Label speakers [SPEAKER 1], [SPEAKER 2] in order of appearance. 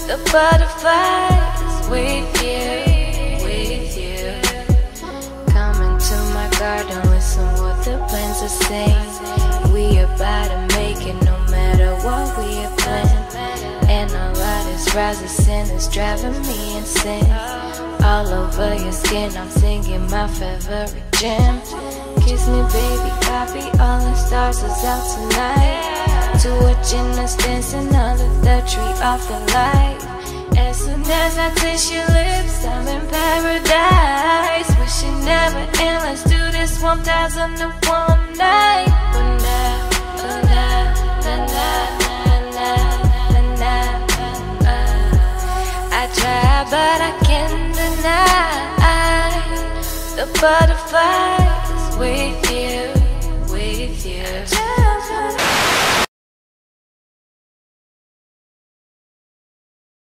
[SPEAKER 1] The butterflies with you. Come into my garden, listen what the plants are saying. We about to make it no matter what we are planning. And all of this rising is driving me insane. All over your skin, I'm singing my favorite jam. Kiss me baby, copy all the stars is out tonight. To a gymnast dancing under the tree of the light. As soon as I taste your lips, I'm in paradise. Wishing never end, let's do this 1001 night. I try but I can't deny the butterflies with you.